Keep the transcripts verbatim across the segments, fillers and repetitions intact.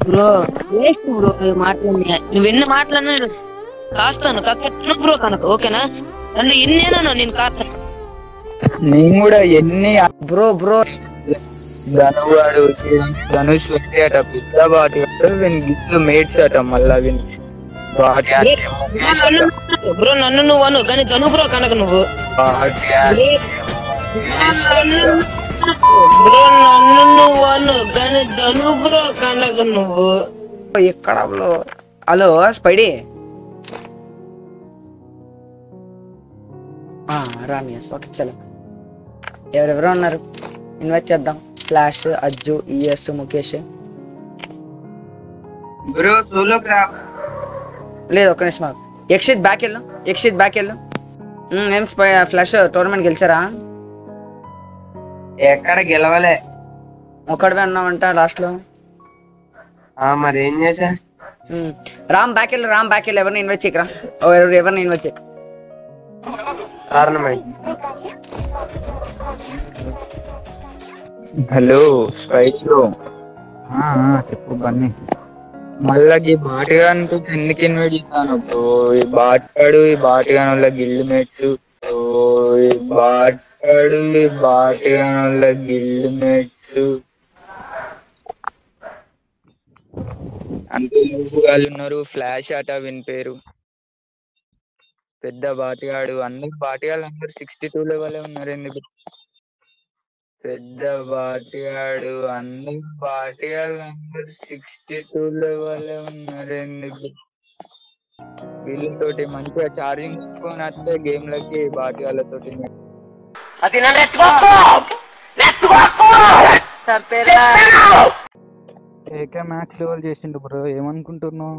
Bro waste bro మాట్లాడి నువ్వు ఎన్ని మాట్లాడినా కాస్తాను కాకపోతే బ్రో కనుక ఓకేనా అంటే ఎన్నేనా నేను కాస్తాను నేను కూడా ఎన్ని బ్రో బ్రో ధనువాడు ధనుష్ వ్యక్తి అట పెద్ద బాటి వీని గిట్లు మేట్స్ అట మళ్ళా విని బాటి బ్రో నన్ను నువ్వు అను కానీ ధను బ్రో కనుక నువ్వు బ్రో నన్ను నువ్వు అను కానీ ధను బ్రో కనుక నువ్వు ఎక్కడ బ్రో హలో స్పైడీ రామియస్ ఓకే చలో ఎవరెవరో ఉన్నారు ఇన్వైట్ చేద్దాం ఫ్లాష్ అజ్జు ఈఎస్ ముఖేష్ బ్రో సోలో క్రాప్ లేదు ఒక్క నిమిషం ఆగు. యక్షిత్ బ్యాక్ వెళ్ళు యక్షిత్ బ్యాక్ వెళ్ళు ఏం ఫ్లాష్ టోర్నమెంట్ గెలిచారా ఎక్కడ గెలవలే ఒక్కడవే ఉన్నావంట లాస్ట్ లో మరి ఏం చేసా రామ్ బ్యాక్ వెళ్ళు రామ్ బ్యాక్ వెళ్ళు ఎవరిని ఇన్వైట్ చేయకరా ఎవరిని ఇన్వైట్ చేయక హలో స్పైక్లో చెప్పు బన్నీ మళ్ళా ఈ బాటగాను ఎందుకు ఇన్వైట్ చేస్తాను బ్రో ఈ బాటాడు ఈ బాటగాను వాళ్ళ గిల్డ్ మేట్స్ ఈ బాటాడు ఈ బాటగాను వాళ్ళ గిల్డ్ మేట్స్ అంతే వాళ్ళు ఉన్నారు ఫ్లాష్ ఆట విని పేరు పెద్ద బాటిగాడు అందరు బాటిగాళ్ళు అందరు సిక్స్టీ టూ లెవెల్ ఉన్నారు ఎందుకు పెద్ద బాటిగాడు అందరు బాటిగాళ్ళు అందరు సిక్స్టీ టూ లెవెల్ ఉన్నారు ఎందుకు వీళ్ళతోటి మంచిగా ఛార్జింగ్ తీసుకొని వస్తే గేమ్ లకి బాటిగాళ్ళతోటి ఏకే మ్యాక్స్ లెవెల్ చేసిండు బ్రో ఏమనుకుంటున్నావు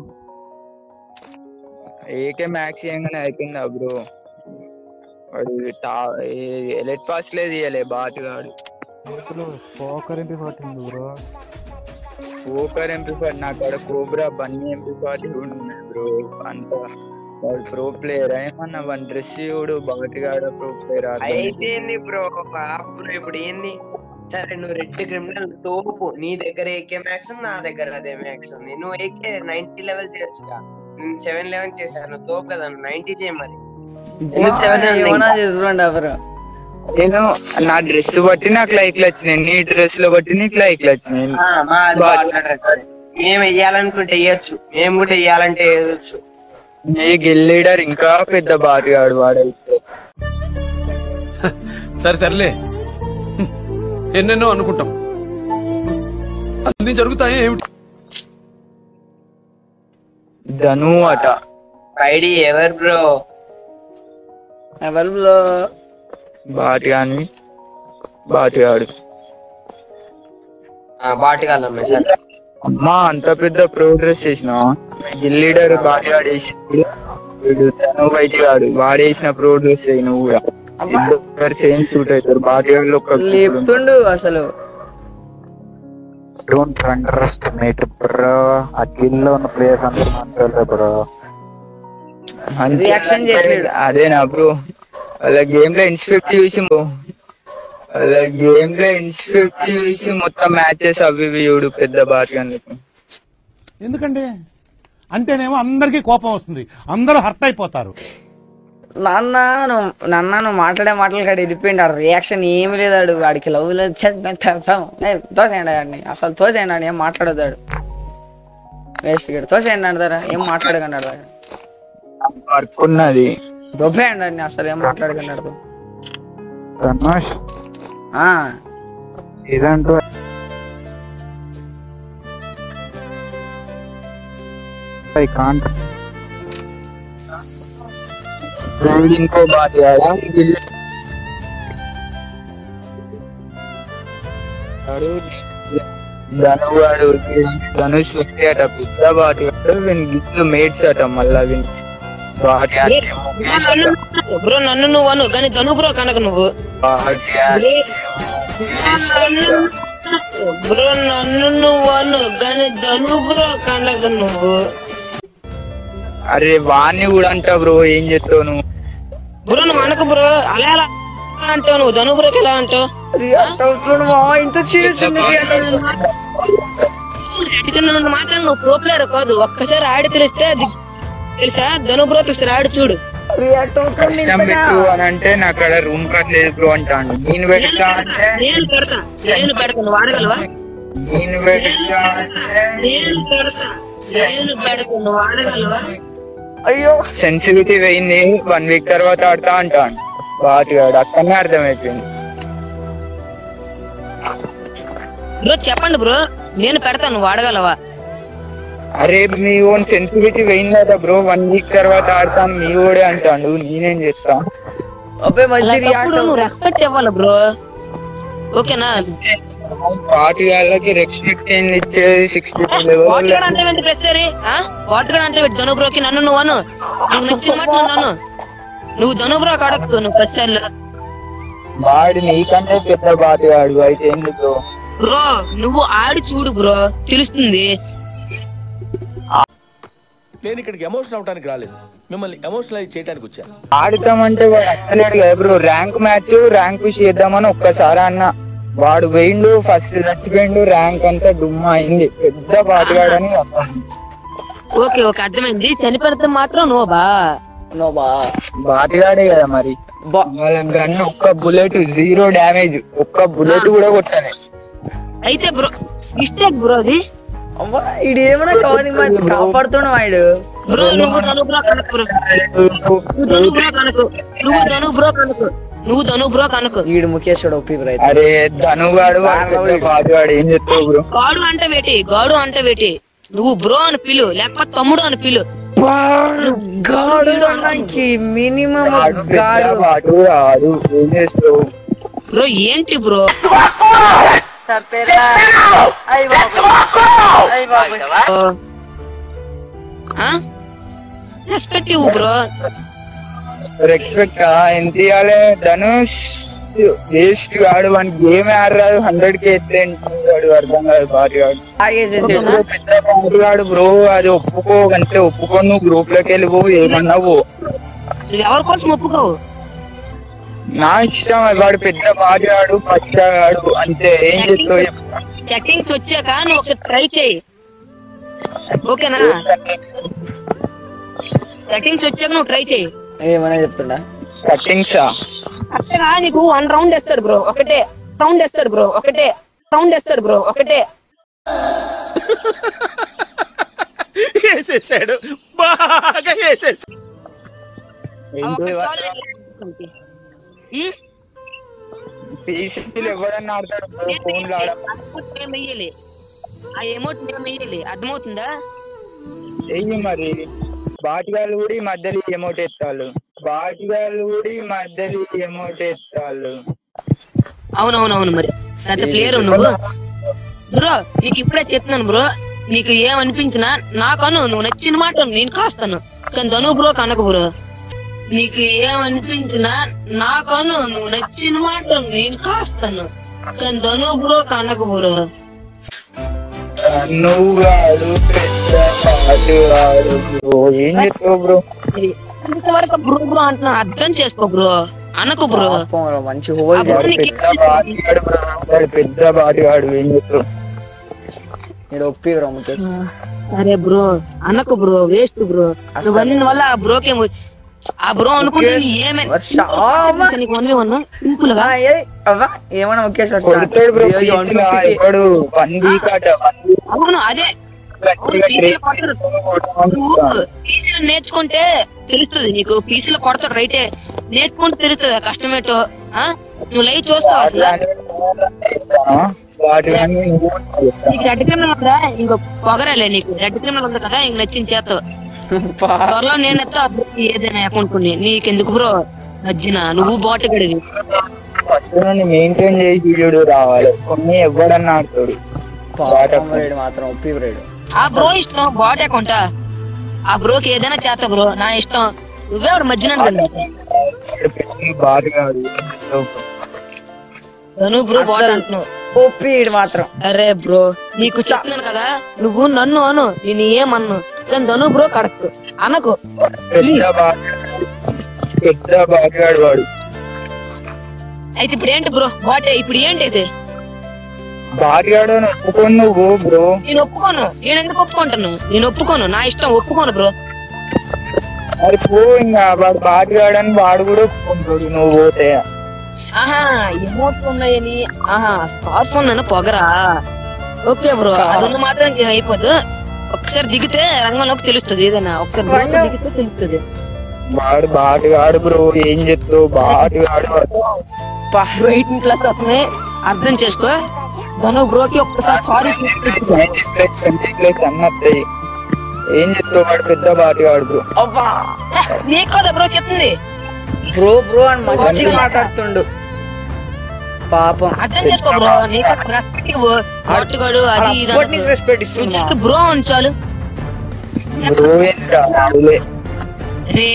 ఏకే మ్యాక్స్ చేయగానే అయిపోయిందా బ్రో వాడు ఎలెట్ పాస్ లేదు ఇయ్యలే బాటుగాడు పోకర్ ఎంపీ ఫార్టీ ఉంది బ్రో పోకర్ ఎంపీ ఫార్టీ నా కాడ కోబ్రా బన్నీ ఎంపీ ఫార్టీ కూడా ఉన్నాయి బ్రో అంత వాడు ప్రో ప్లేయర్ ఏమన్నా వన్ డ్రెస్ చూడు బాటుగాడు ప్రో ప్లేయర్ అయిపోయింది బ్రో బ్రో ఇప్పుడు ఏంది సరే నువ్వు రెడ్ క్రిమినల్ తోపు నీ దగ్గర ఏకే మ్యాక్స్ ఉంది నా దగ్గర అదే మ్యాక్స్ ఉంది నువ్వు ఏకే నైన్టీ లెవెల్ చేయొచ్చుగా నేను సెవెన్ లెవెన్ చేశాను తోపు కదా నైన్టీ చేయ మరి నేను నా డ్రెస్ బట్టి నాకు లైక్లు వచ్చినాయి నీ డ్రెస్ లో బట్టి నీకు లైక్లు వచ్చినాయి మేము వెయ్యాలనుకుంటే వేయచ్చు మేము కూడా వెయ్యాలంటే వేయచ్చు నీ గిల్ లీడర్ ఇంకా పెద్ద బాటిగాడు వాడైతే సరే సర్లే ఎన్నెన్నో అనుకుంటాం అన్ని జరుగుతాయి ఏమిటి ధను అట ఐడి ఎవరు బ్రో ఎవరు బ్రో బాటిగాని బాటిగాడు బాటిగాళ్ళు అమ్మా అంత పెద్ద ప్రోగ్రెస్ చేసినా గిల్ లీడర్ బాటిగాడు వేసి ధను బయటగాడు వాడేసిన ప్రోగ్రెస్ అయ్యి నువ్వు కూడా ఇద్దరు సేమ్ సూట్ అవుతారు బాటిగాళ్ళు ఒక లేపుతుండు అసలు డోంట్ అండర్ ఎస్టిమేట్ బ్రో ఆ కిల్ లో ఉన్న ప్లేయర్స్ అందరూ మంచి బ్రో రియాక్షన్ చేయట్లేదు అదేనా బ్రో అలా గేమ్ లో ఇన్స్పెక్ట్ చూసి అలా గేమ్ లో ఇన్స్పెక్ట్ చూసి మొత్తం మ్యాచెస్ అవి ఇవి చూడు పెద్ద బాగా ఎందుకంటే అంటేనేమో అందరికి కోపం వస్తుంది అందరూ హర్ట్ అయిపోతారు నాన్న నువ్వు నాన్న నువ్వు మాట్లాడే మాటలు కాడ వెళ్ళిపోయింది రియాక్షన్ ఏమి లేదాడు వాడికి లవ్ లేదు తోసేయండి ఆడిని అసలు తోసేయండి ఆడు ఏం మాట్లాడదాడు వేస్ట్ గడు తోసేయండి ఆడతారా ఏం మాట్లాడకండి ఆడదాడు వర్క్ ఉన్నది దొబ్బేయండి ఆడిని అసలు ఏం మాట్లాడకండి ఆడదు ఇదంటూ ఐ కాంట్ ఇంకో బాగా ధనువాడు ధనుష్ వ్యక్తి అట పెద్ద బాటి వీని గిట్లు మేట్స్ అట మళ్ళా విని బ్రో నన్ను నువ్వు అను కానీ ధను బ్రో కనుక నువ్వు బ్రో నన్ను నువ్వు అను కానీ ధను బ్రో కనుక నువ్వు అరే వాణ్ణి కూడా అంటా బ్రో ఏం చేస్తావు నువ్వు బ్రో నువ్వు అనకు బ్రో అలా ఎలా అంటావు నువ్వు ధను బ్రోకి ఎలా అంటావు ఇంత సీరియస్ రెడ్ క్రిమినల్ ఉన్న మాత్రం నువ్వు ప్రో ప్లేయర్ కాదు. ఒక్కసారి ఆడి తెలిస్తే అది తెలుసా ధను బ్రో, ఒకసారి ఆడి చూడు. రియాక్ట్ అవుతుంది కష్టం పెట్టు అని అంటే నా అక్కడ రూమ్ కార్డ్ లేదు బ్రో అంటాను. నేను పెడతా అంటే నేను పెడతా నేను పెడతా నువ్వు ఆడగలవా? నేను పెడతా అంటే నేను పెడతా నేను పెడతా నువ్వు ఆడగలవా? అయ్యో సెన్సిటివిటీ పోయింది, వన్ వీక్ తర్వాత ఆడతా అంటాను. బాగా అక్కడనే అర్థమైపోయింది. బ్రో చెప్పండి బ్రో, నేను పెడతా నువ్వు ఆడగలవా? అరే మీ ఓన్ సెన్సిటివిటీ పోయింది కదా బ్రో, వన్ వీక్ తర్వాత ఆడతాను మీ ఓడే అంటాడు. నేనేం చేస్తా? అబ్బే మంచి రియాక్ట్ అలాంటప్పుడు నువ్వు రెస్పెక్ట్ ఇవ్వాలి బ్రో, ఓకేనా? పార్టీ వాళ్ళకి రెస్పెక్ట్ ఏంది ఇచ్చేది? సిక్స్టీ టూ లెవెల్ వాటర్ అంటే ఏంటి ప్రతిసారి వాటర్ అంటే ఏంటి? ధను బ్రోకి నన్ను నువ్వు అను, నీకు నచ్చిన మాట నన్ను అను. నువ్వు ధను బ్రో అడగకు నువ్వు ప్రతిసారి. వాడు నీకంటే పెద్ద పార్టీ వాడు అయితే ఏంది బ్రో? బ్రో నువ్వు ఆడి చూడు బ్రో, తెలుస్తుంది. నేను ఇక్కడికి ఎమోషనల్ అవడానికి రాలేదు, మిమ్మల్ని ఎమోషనలైజ్ చేయడానికి వచ్చాను. ఆడుతామంటే వాడు అక్కలేడు కదా బ్రో. ర్యాంక్ మ్యాచ్ ర్యాంక్ చేద్దామని ఒక్కసారి అన్న, వాడు పోయిండు, ఫస్ట్ చచ్చిపోయిండు, ర్యాంక్ అంతా డుమ్మా అయింది. పెద్ద పాటగాడని ఓకే ఓకే అర్థమైంది. చనిపోతే మాత్రం నువ్వు బా నో బా బాటిగాడే కదా మరి. వాళ్ళ గన్ ఒక్క బుల్లెట్ జీరో డ్యామేజ్, ఒక్క బుల్లెట్ కూడా కొట్టాలి. అయితే బ్రో మిస్టేక్ బ్రో అది. అమ్మా ఇది ఏమైనా కావాలి మంచి కాపాడుతున్నావు వాడు. బ్రో నువ్వు ధను బ్రో కనుక బ్రో, నువ్వు ధను బ్రో కనుక, నువ్వు ధను బ్రో కనుక, నువ్వు ధను బ్రో కనుక. ఈడు ముఖేశ్వడు ఒప్పి బ్రో. అరే ధనుగాడు బాటిగాడు ఏం చెప్తావు బ్రో? గాడు అంటే వేటి, గాడు అంటే వేటి, నువ్వు బ్రో అని పిలు లేకపోతే తమ్ముడు అని పిలు. గాడు అన్నాకి మినిమం గాడు పాటు రాడు, ఏం చేస్తావు బ్రో? ఏంటి బ్రో రెస్పెక్ట్ ఇవ్వు బ్రో. రెస్పెక్ట్ ఎంత ఇవ్వాలి? ధనుష్ వేస్ట్ గాడు, వన్ గేమ్ ఆడరాదు, హండ్రెడ్ కే ఎత్తాడు, అర్థం కాదు పాటిగాడు. పెద్ద పాటిగాడు బ్రో, అది ఒప్పుకో అంటే ఒప్పుకో, నువ్వు గ్రూప్ లోకి వెళ్ళిపో, ఏమన్నావు నువ్వు ఎవరి కోసం ఒప్పుకోవు? నా ఇష్టం. వాడు పెద్ద పాటిగాడు, పచ్చగాడు, అంతే. ఏం చేస్తావు? సెట్టింగ్స్ వచ్చాక నువ్వు ఒకసారి ట్రై చేయి, ఓకేనా? సెట్టింగ్స్ వచ్చాక నువ్వు ట్రై చేయి. ఏమన్నా చెప్తుండా? కట్టింగ్సా? అట్టగా నీకు వన్ రౌండ్ వేస్తాడు బ్రో, ఒకటే రౌండ్ వేస్తాడు బ్రో, ఒకటే రౌండ్ వేస్తాడు బ్రో, ఒకటే వేసేసాడు, బాగా వేసేసాడు. పీసీలు ఎవడన్నా ఆడతాడు, ఫోన్ లో వెయ్యాలి, ఆ ఎమౌంట్ మేము వెయ్యాలి, అర్థమవుతుందా? వెయ్యి మరి. బాటిగాళ్ళు కూడా ఈ మధ్యలో ఎమౌంట్ ఎత్తాలు, బాటిగాళ్ళు కూడా ఈ మధ్యలో ఎమౌంట్ ఎత్తాలు. అవునవునవును, మరి పెద్ద ప్లేయర్ నువ్వు బ్రో. నీకు ఇప్పుడే చెప్తున్నాను బ్రో, నీకు ఏమనిపించినా నాకను, నువ్వు నచ్చిన మాట నేను కాస్తాను, కానీ ధను బ్రో కనకు బ్రో. నీకు ఏమనిపించినా నాకను, నువ్వు నచ్చిన మాట నేను కాస్తాను, కానీ ధను బ్రో కనకు బ్రో. నువ్వు వాడు పెద్ద పాటిగాడు బ్రో, ఏం చెప్తావు బ్రో? ఇంతవరకు బ్రో బ్రో అంటున్నా, అర్థం చేసుకో బ్రో, అనకు బ్రో. మంచి హోల్ పెద్ద బాటిగాడు బ్రో, వాడు పెద్ద బాటిగాడు, ఏం చెప్తావు? ఒప్పి బ్రో ముఖేష్. అరే బ్రో అనకు బ్రో, వేస్ట్ బ్రో. నువ్వు అన్న వల్ల ఆ బ్రోకే, ఆ బ్రో అనుకుంటే ఏమైనా సింపుల్ గా ఏమన్నా ముఖేష్ కొడతాడు బ్రో. ఇప్పుడు వన్ వీక్ అట, అవును అదే పీసీలో నేర్చుకుంటే తెలుస్తుంది నీకు, పీసీలో కొడతాడు రైటే, నేర్చుకుంటే తెలుస్తుంది కష్టమేటో. నువ్వు లైవ్ చూస్తావు అసలు. నీకు రెడ్ క్రిమినల్ ఉందా? ఇంకో పొగరాలే నీకు, రెడ్ క్రిమినల్ ఉంది కదా, ఇంక నచ్చిన చేత త్వరలో నేను ఎత్తా ఏదైనా అకౌంట్ కొన్ని. నీకెందుకు బ్రో మధ్యన, నువ్వు బాట గడివి మెయింటైన్ చేసి వీడియో రావాలి, కొన్ని ఎవడన్నా ఆడతాడు. మాత్రం ఒప్పి బ్రేడ్ ఆ బ్రో ఇష్టం, బాట్ అకౌంటా ఆ బ్రోకి ఏదైనా చేస్తా బ్రో, నా ఇష్టం. నువ్వే వాడు మధ్యన నువ్వు బ్రో బాట్ అంటున్నావు, ఒప్పి మాత్రం. అరే బ్రో నీకు చెప్తున్నాను కదా, నువ్వు నన్ను అను, నేను ఏమన్ను, కానీ ధను బ్రో కడక్కు అనకు. పెద్ద బాటిగాడు వాడు. అయితే ఇప్పుడు ఏంటి బ్రో బాటే, ఇప్పుడు ఏంటి అయితే బాటిగాడు ఒప్పుకొని నువ్వు బ్రో. నేను ఒప్పుకోను. నేను ఎందుకు ఒప్పుకుంటాను? నేను ఒప్పుకోను. నా ఇష్టం, ఒప్పుకోను బ్రో. మరి పో ఇంకా వాడు బాటిగాడని వాడు కూడా ఒప్పుకుంటాడు నువ్వు పోతే. ఆహా ఎమోట్లు ఉన్నాయని, ఆహా స్టార్ ఫోన్ అన్న పొగరా. ఓకే బ్రో, అది మాత్రం అయిపోదు. ఒకసారి దిగితే రంగంలోకి తెలుస్తుంది ఏదైనా. ఒకసారి బ్రోతో దిగితే తెలుస్తుంది. వాడు బాటిగాడు బ్రో, ఏం చెప్తావు? బాటిగాడు బ్రో ఎయిటీన్ క్లాస్ వస్తున్నాయి, అర్థం చేసుకో. ధను బ్రోకి ఒక్కసారి సారీ అన్నత్తాయి. ఏం చెప్తావు? వాడు పెద్ద బాటిగాడు బ్రో. నీకు కదా బ్రో చెప్తుంది. బ్రో బ్రో అని మంచిగా మాట్లాడుతుండు పాపం. అర్థం చేసుకో బ్రో. నీకు రెస్పెక్ట్ ఇవ్వు. పట్టుకోడు అది ఇది రెస్పెక్ట్ ఇస్తుంది బ్రో అని చాలు. బ్రో ఏంటి రే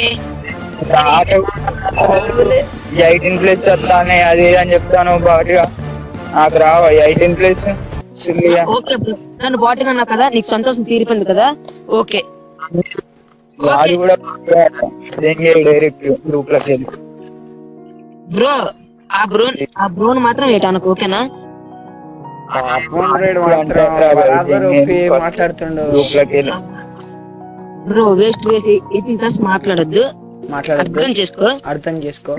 ఎయిటీన్ ప్లేస్ వస్తానే అది అని చెప్తాను. బాటిగా నాకు రావా ఎయిటీన్ ప్లేస్? ఓకే బ్రో, నన్ను బాటిగా అన్నావు కదా, నీకు సంతోషం తీరిపోయింది కదా. ఓకే వాడు కూడా డైరెక్ట్ గ్రూప్ లోకి వెళ్ళి బ్రో. ఆ బ్రో ఆ బ్రోని మాత్రం ఏంటి అనకు, ఓకేనా? మాట్లాడుతుండు గ్రూప్ లోకి వెళ్ళి బ్రో వేస్ట్ వేసి ఎయిటీన్ క్లాస్ మాట్లాడద్దు. మాట్లాడద్దు, అర్థం చేసుకో. అర్థం చేసుకో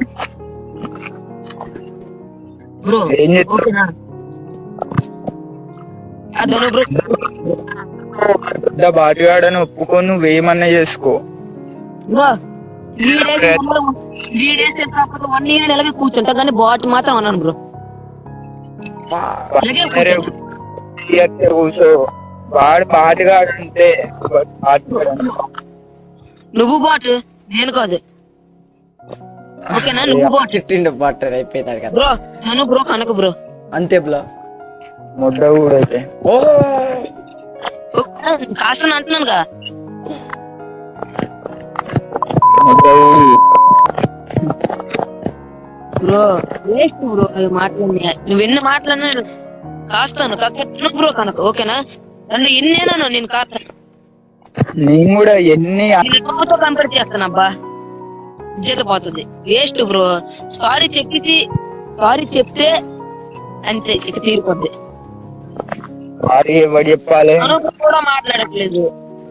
బ్రో, ఏం చెప్తావు? ఓకేనా? అదను బ్రో, పెద్ద బాటిగాడని ఒప్పుకొని నువ్వేమన్నా చేసుకో bro. Three days three days కాకపోతే వన్ ఇయర్ ఇలాగే కూర్చుంటా, కానీ బాట్ మాత్రం అన్నాను బ్రో. ఇలాగే కూర్చుంటా. కూర్చో. వాడు బాటిగాడు అంటే నువ్వు బాట్, నేను కాదు, ఓకేనా? నువ్వు బాట్ చెట్టిండు బాట్ అయిపోయినాడు కదా బ్రో. నేను బ్రో కనక బ్రో అంతే బ్రో. ముద్ద కూడా అయితే ఓ కాస్త అంటున్నాను కదా. ముద్ద బ్రో వేస్ట్ బ్రో మాట్లాడినా. నువ్వు ఎన్ని మాట్లాడినా కాస్తాను కాక బ్రో కనుక, ఓకేనా? నన్ను ఎన్నేనా నేను కాస్తాను. నేను కూడా ఎన్ని నేను డబ్బుతో కంపేర్ చేస్తాను అబ్బా, ఇజ్జత పోతుంది. Waste bro. సారీ చెప్పేసి సారీ చెప్తే అంతే, ఇక తీరిపోద్ది. సారీ ఎవరు చెప్పాలి? అనుకు కూడా మాట్లాడట్లేదు.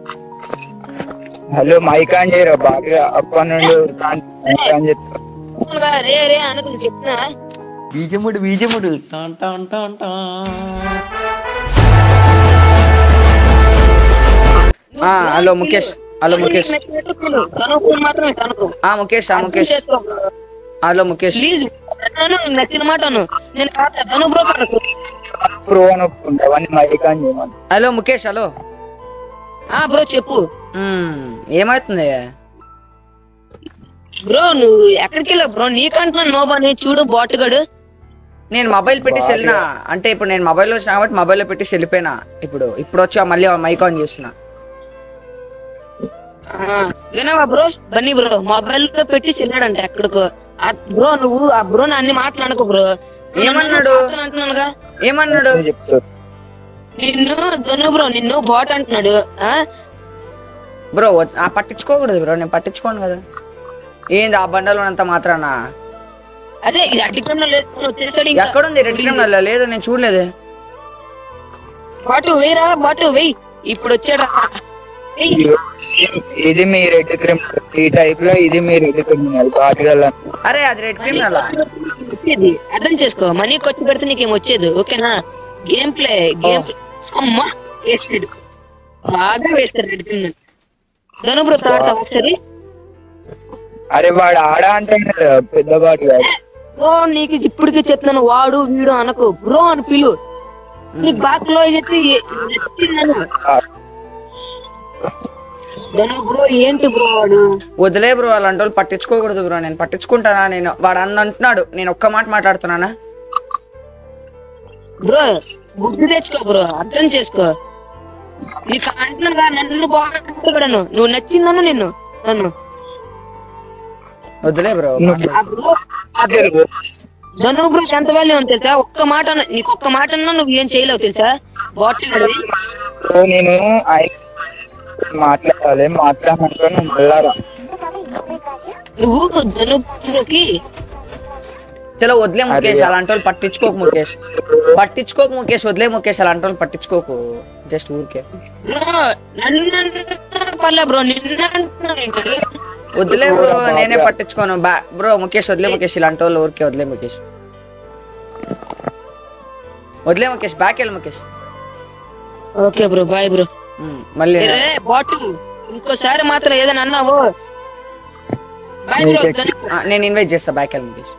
హలో మైక్ ఆన్ చేయరా బాగా అప్పటి నుండి ఆన్ చెప్తా. రే రే అనుకు చెప్తున్నా. బీజముడు బీజముడు టాన్ టాన్ టాన్ టాన్. ఆ హలో ముఖేష్, హలో ముఖేష్. మాత్రమే కనుకో. ఆ ముఖేష్, ఆ ముఖేష్. హలో ముఖేష్. ప్లీజ్ నచ్చిన మాట నేను ధను బ్రో కనుకో. బ్రో అని ఒప్పుకుంటా, మైక్ ఆన్ చేయమని. హలో ముఖేష్. హలో ఆ బ్రో చెప్పు. ఏమవుతుంది బ్రో? నువ్వు ఎక్కడికి వెళ్ళావు బ్రో? నీకంటున్నా నోబాని చూడు బాటుగాడు. నేను మొబైల్ పెట్టేసి వెళ్ళినా, అంటే ఇప్పుడు నేను మొబైల్ వచ్చినా కాబట్టి మొబైల్లో పెట్టేసి వెళ్ళిపోయినా. ఇప్పుడు ఇప్పుడు వచ్చి మళ్ళీ మైక్ ఆన్ చేస్తున్నా. వినవా బ్రో? బన్నీ బ్రో మొబైల్ లో పెట్టి వెళ్ళాడంట ఎక్కడికో. బ్రో నువ్వు ఆ బ్రో అన్ని మాట్లాడకు బ్రో. ఏమన్నాడు? అంటున్నానుగా. ఏమన్నాడు? నిన్ను ధను బ్రో నిన్ను బాట్ అంటున్నాడు. బ్రో పట్టించుకోకూడదు బ్రో, నేను పట్టించుకోను కదా. ఏంది ఆ బండలో అంత మాత్రానా? అదే ఇది అడ్డి క్రిమినల్ ఎక్కడుంది? రెడ్ క్రిమినల్ లేదు, నేను చూడలేదు. బాటు వేయరా, బాటు వెయ్యి. ఇప్పుడు వచ్చాడా? ఇది మీ రెడ్ క్రిమినల్, ఈ టైప్ లో ఇది మీ రెడ్ క్రిమినల్ బాటిగల్. అరే అది రెడ్ క్రిమినల్ వచ్చేది అర్థం చేసుకో. మనీకి వచ్చి పెడితే నీకేం వచ్చేది, ఓకేనా? Game play game play. అమ్మా వేస్తాడు, బాగా వేస్తాడు రెడ్ క్రిమినల్. ధను బ్రో తాడతా ఒకసారి. అరే వాడు ఆడా అంటే పెద్ద బాటిగాడు. బ్రో నీకు ఇప్పటికే చెప్తాను, వాడు వీడు అనకు బ్రో అని పిలు. నీకు బాగా లో చెప్తే బ్రో ఏంటి బ్రో వాడు? వదిలే బ్రో, అలాంటి వాళ్ళు పట్టించుకోకూడదు బ్రో. నేను పట్టించుకుంటానా? నేను వాడు అన్న అంటున్నాడు, నేను ఒక్క మాట మాట్లాడుతున్నానా? బ్రో బుద్ధి తెచ్చుకో బ్రో, అర్థం చేసుకో. నీకు అంటున్నాగా నన్ను బాగుంటాను, నువ్వు నచ్చిందను నిన్ను నన్ను వదిలే బ్రో. ధను బ్రో ఎంత వాల్యూ అని తెలుసా? ఒక్క మాట నీకు ఒక్క మాట అన్నా నువ్వు ఏం చేయలేవు తెలుసా? బాటిల్ నేను మాట్లాడాలి, మాట్లాడమంటాను. నువ్వు ధను బ్రోకి చలో వదిలే ముఖేష్, అలాంటి వాళ్ళు పట్టించుకోకు ముఖేష్, పట్టించుకోకు ముఖేష్, వదిలే ముఖేష్, అలాంటి వాళ్ళు పట్టించుకోకు, జస్ట్ ఊరికే బ్రో. వదిలే బ్రో, నేనే పట్టించుకోను బా బ్రో. ముఖేష్ వదిలే ముఖేష్, ఇలాంటి వాళ్ళు ఊరికే వదిలే ముఖేష్, వదిలే ముఖేష్, బ్యాక్ వెళ్ళి Mukesh. Okay bro, bye bro. మళ్ళీ బాటు ఇంకోసారి మాత్రం ఏదైనా అన్నావు బాయ్ బ్రో. నేను ఇన్వైట్ చేస్తా, బ్యాక్ వెళ్ళి ముఖేష్.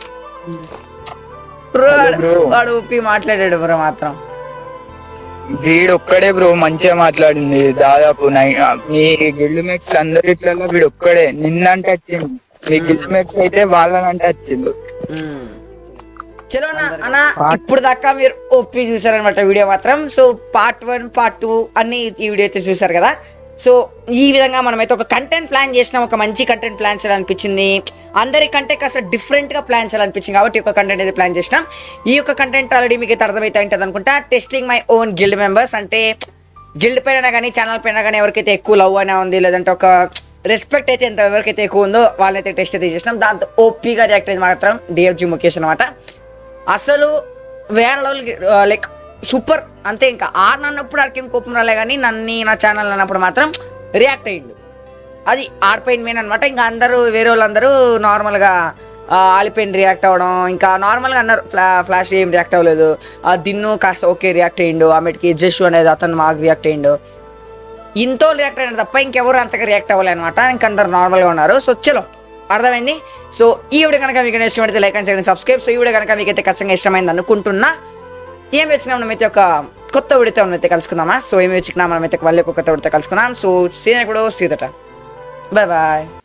బ్రో వాడు ఊపి మాట్లాడాడు బ్రో మాత్రం. వీడు ఒక్కడే బ్రో మంచిగా మాట్లాడింది దాదాపు నై- మీ గిల్డ్ మేట్స్ అందరిట్లలో వీడు ఒక్కడే నిన్నంటే వచ్చింది, మీ గిల్డ్ మేట్స్ అయితే వాళ్ళనంటే వచ్చింది. చలో అన్న అన్న ఇప్పుడు దాకా మీరు ఓపి చూసారనమాట వీడియో మాత్రం. So part one part two అన్ని ఈ వీడియో అయితే చూసారు కదా. సో ఈ విధంగా మనమైతే ఒక కంటెంట్ ప్లాన్ చేసినాం, ఒక మంచి కంటెంట్ ప్లాన్ చేయాలనిపించింది, అందరికంటే కాస్త డిఫరెంట్ గా ప్లాన్ చేయాలనిపించింది కాబట్టి ఒక కంటెంట్ అయితే ప్లాన్ చేసినాం. ఈ యొక్క కంటెంట్ ఆల్రెడీ మీకు అయితే అర్థమైతే ఉంటుంది అనుకుంటా. Testing my own guild members, అంటే గిల్డ్ పైన కానీ ఛానల్ పైన కానీ ఎవరికైతే ఎక్కువ లవ్ అయినా ఉంది, లేదంటే ఒక రెస్పెక్ట్ అయితే ఎంత ఎవరికైతే ఎక్కువ ఉందో వాళ్ళైతే టెస్ట్ అయితే చేసినాం. దాంతో ఓపీగా రియాక్ట్ అయింది మాత్రం డిఎఫ్జీ ముఖేష్ అనమాట. అసలు వేరే లెవెల్, లైక్ సూపర్ అంతే. ఇంకా ఆడినప్పుడు ఆడికేం కోపం రాలే, కానీ నన్ను నా ఛానల్ అన్నప్పుడు మాత్రం రియాక్ట్ అయ్యిండు. అది ఆడిపోయిన మెయిన్ అనమాట. ఇంకా అందరూ వేరే వాళ్ళందరూ నార్మల్గా ఆలిపోయిన రియాక్ట్ అవ్వడం, ఇంకా నార్మల్గా అన్నారు. ఫ్లా ఫ్లాష్ ఏం రియాక్ట్ అవ్వలేదు, దిన్ను కాస్త ఓకే రియాక్ట్ అయ్యిండు, ఆమెకి జస్సు అనేది అతను మాకు రియాక్ట్ అయ్యిండు, ఇంతో రియాక్ట్ అయిన తప్ప ఇంకెవరు అంతగా రియాక్ట్ అవ్వలే అనమాట. ఇంకందరు నార్మల్గా ఉన్నారు. సో చలో అర్థమైంది. సో ఈ వీడియో కనుక మీకు ఇష్టమైతే like and share subscribe. So ఈ వీడియో కనుక మీకు అయితే ఖచ్చితంగా ఇష్టమైంది అనుకుంటున్నా. ఏం వచ్చినా మనమైతే ఒక కొత్త వీడియోతో మనమైతే కలుసుకుందామా. సో ఏమి వచ్చినా మనమైతే మళ్ళీ ఒక కొత్త వీడియోతో కలుసుకుందాం. సో సీన్ ఎక్కడో సీదట, బాయ్ బాయ్.